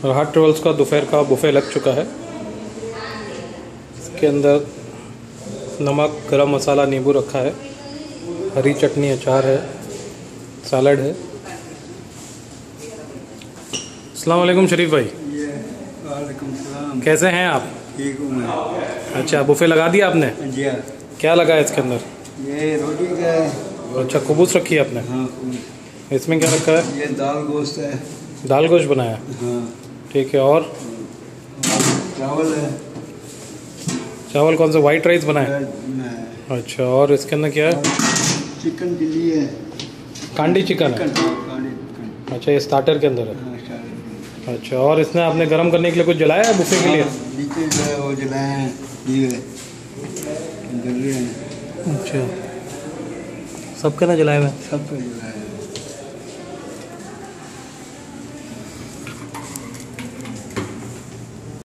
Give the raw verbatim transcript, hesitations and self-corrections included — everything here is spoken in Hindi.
राहत ट्रेवल्स का दोपहर का बुफे लग चुका है। इसके अंदर नमक, गरम मसाला, नींबू रखा है, हरी चटनी, अचार है, सैलड है। अस्सलाम वालेकुम शरीफ भाई। वालेकुम सलाम। कैसे हैं आप? ठीक हूँ मैं। अच्छा, बुफे लगा दिया आपने? जी हाँ। क्या लगा है इसके अंदर? ये रोटी का है। अच्छा, कुबूस रखी है आपने? हाँ। इसमें क्या रखा है? ये दाल गोश्त है। दाल गोश्त बनाया? हाँ। ठीक है। और चावल है। चावल कौन सा, वाइट राइस बनाया? मैं अच्छा, और इसके अंदर क्या है? चिकन चिल्ली है। कांडी चिकन है? चिकन कांडी चिकन। अच्छा, ये स्टार्टर के अंदर है। हाँ, शायद। अच्छा, और इसमें आपने गर्म करने के लिए कुछ जलाया है बुफे के लिए? हाँ, नीचे जो है वो जलाए हैं, ये जल रहे हैं। अच्छा, सबके ना जलाए हुए? सब पे जलाए हैं।